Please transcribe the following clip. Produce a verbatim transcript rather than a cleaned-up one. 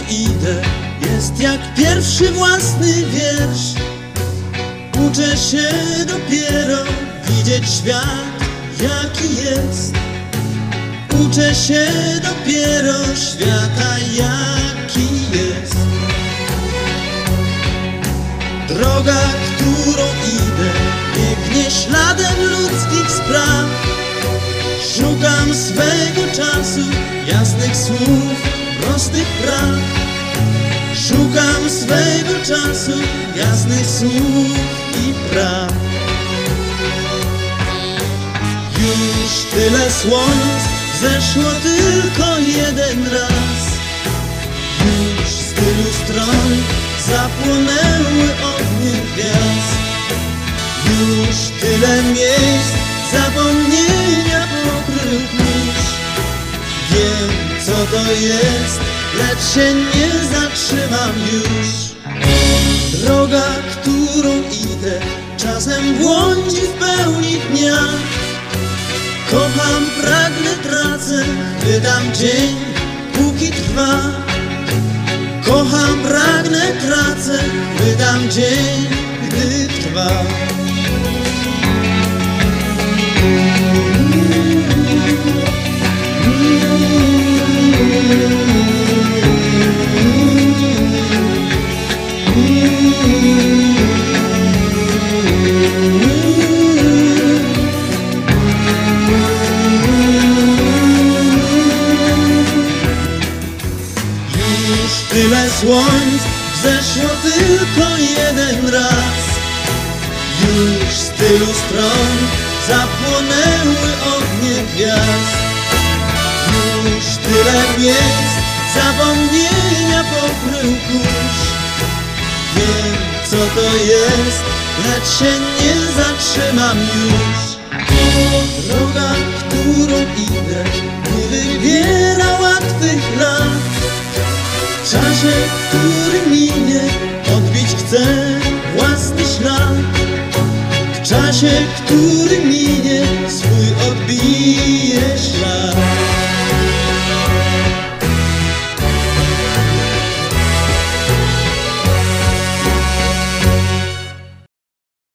idę, jest jak pierwszy własny wiersz. Uczę się dopiero widzieć świat, jaki jest. Uczę się dopiero świata, jaki jest. Droga, którą idę, biegnie śladem ludzkich spraw. Szukam swego czasu, jasnych słów, prostych praw. Szukam swego czasu, jasnych słów i praw. Już tyle słońc zeszło tylko jeden raz. Już z tylu stron zapłonęły ognie gwiazd. Już tyle miejsc zapomnienia pokrył kurz. Wiem, co to jest, lecz się nie zatrzymam już. Droga, którą idę, czasem błądzi w pełni dnia. Kocham, pragnę, tracę, chwytam dzień, póki trwa. Kocham, pragnę, tracę, chwytam dzień, gdy trwa. Tyle słońc wzeszło tylko jeden raz. Już z tylu stron zapłonęły ognie gwiazd. Już tyle miejsc zapomnienia pokrył kurz. Wiem, co to jest, lecz się nie zatrzymam już. Droga, którą idę, nie wybiera łatwych lat. W czasie, który minie, odbić chcę własny ślad. W czasie, który minie, swój odbić